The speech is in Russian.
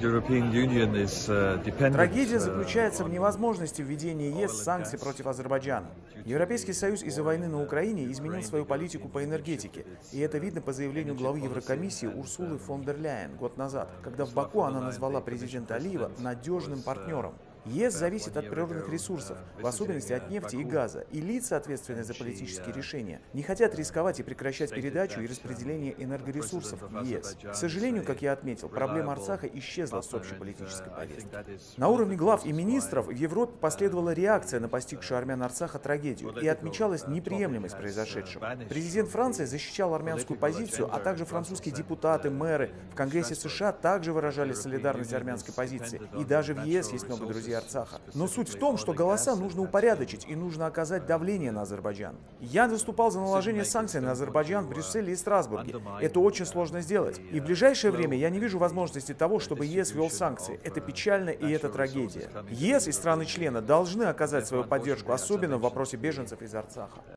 Трагедия заключается в невозможности введения ЕС санкций против Азербайджана. Европейский Союз из-за войны на Украине изменил свою политику по энергетике, и это видно по заявлению главы Еврокомиссии Урсулы фон дер Ляйен год назад, когда в Баку она назвала президента Алиева надежным партнером. ЕС зависит от природных ресурсов, в особенности от нефти и газа, и лица, ответственные за политические решения, не хотят рисковать и прекращать передачу и распределение энергоресурсов в ЕС. К сожалению, как я отметил, проблема Арцаха исчезла с общей политической повестки. На уровне глав и министров в Европе последовала реакция на постигшую армян Арцаха трагедию, и отмечалась неприемлемость произошедшего. Президент Франции защищал армянскую позицию, а также французские депутаты, мэры в Конгрессе США также выражали солидарность армянской позиции, и даже в ЕС есть много друзей Арцаха. Но суть в том, что голоса нужно упорядочить и нужно оказать давление на Азербайджан. Я выступал за наложение санкций на Азербайджан в Брюсселе и Страсбурге. Это очень сложно сделать. И в ближайшее время я не вижу возможности того, чтобы ЕС ввел санкции. Это печально и это трагедия. ЕС и страны-члены должны оказать свою поддержку, особенно в вопросе беженцев из Арцаха.